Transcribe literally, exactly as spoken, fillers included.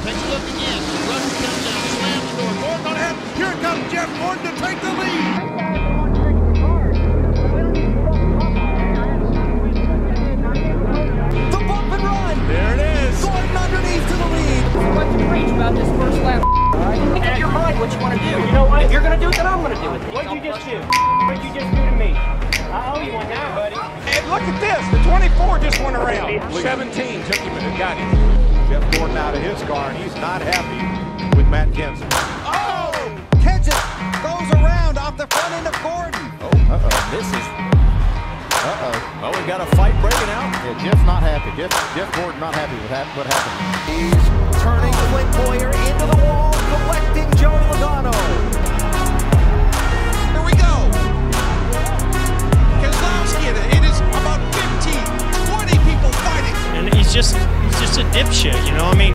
Take a look again. Russell comes down, slams the door. Gordon on ahead. Here comes Jeff Gordon to take the lead. The bump and run. There it is. Gordon underneath to the lead. What you preach about this first lap, all right? Make up your mind what you want to do. You know what? If you're going to do it, then I'm going to do it. What'd you just do? What'd you just do to me? I owe you one now, buddy. And look at this. The twenty-four just went around. seventeen took him and got him. Jeff Gordon out of his car, and he's not happy with Matt Kenseth. Oh! Kenseth goes around off the front end of Gordon. Oh, uh-oh. This is... Uh-oh. Well, we got a fight breaking out. Yeah, Jeff's not happy. Jeff, Jeff Gordon not happy with that, what happened. He's turning Clint Boyer into the wall, collecting Joey Logano. Here we go. Keselowski, it is about fifteen, twenty people fighting. And he's just, he's just a dipshit, you know? I mean,